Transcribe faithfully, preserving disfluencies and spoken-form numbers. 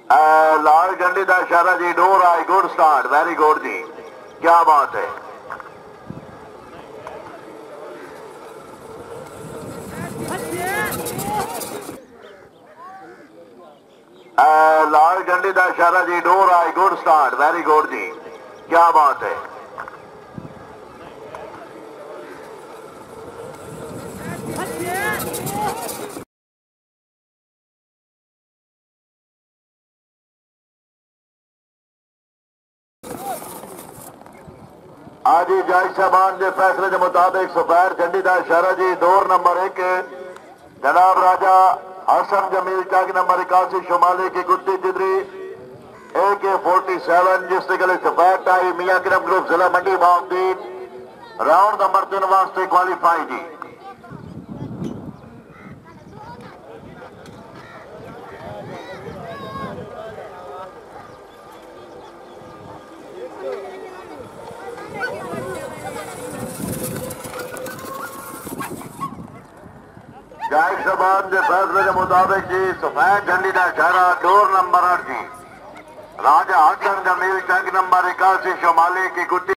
लाल झंडी का इशारा जी, डोर आई, गुड स्टार्ट, वेरी गुड जी, क्या बात है। लाल झंडी का इशारा जी, डोर आई, गुड स्टार्ट, वेरी गुड जी, क्या बात है। आज जज साहबान के फैसले के मुताबिक सफेद झंडी का इशारा जी, दौर नंबर एक जनाब राजा हसन जमील चक नंबर इक्यासी शुमाली की गुत्ती जिदरी ए के फोर्टी सेवन जिसके गले सफेद टाई मियां किरम ग्रुप जिला मंडी बाउद्दीन राउंड नंबर तीन वास्ते क्वालीफाई जी। जज साहबान के फैसले के मुताबिक जी सफेद झंडी का इशारा डोर नंबर आठ जी राजा हसन जमील चक नंबर इक्यासी शुमाली की गुत्ती